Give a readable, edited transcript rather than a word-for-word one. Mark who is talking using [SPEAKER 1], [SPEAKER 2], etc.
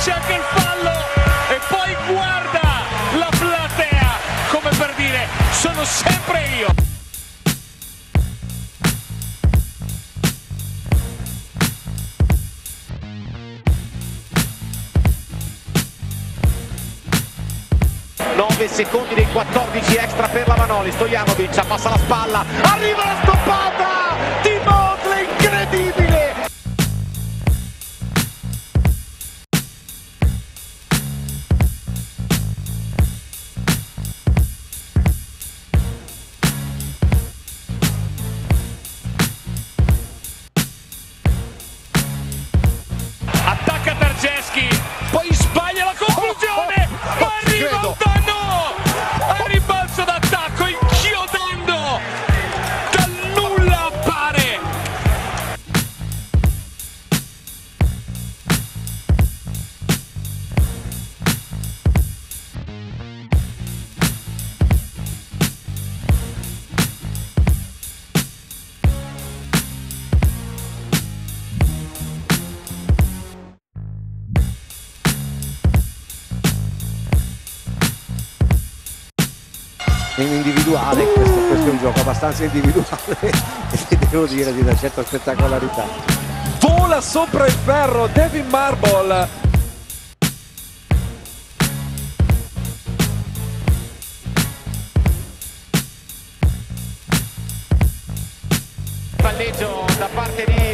[SPEAKER 1] subisce anche il fallo e poi guarda la platea come per dire sono sempre io.
[SPEAKER 2] Secondi dei 14 extra per la Vanoli. Stojanovic passa la spalla, arriva la stoppata di Mosley, incredibile.
[SPEAKER 1] Attacca Tarczewski, poi sbaglia la conclusione, ma arriva un danno al rimbalzo d'attacco inchiodando dal nulla appare.
[SPEAKER 3] In individuale, questo è un gioco abbastanza individuale e devo dire di una certa spettacolarità.
[SPEAKER 4] Vola sopra il ferro Devin Marble.
[SPEAKER 2] Palleggio da parte di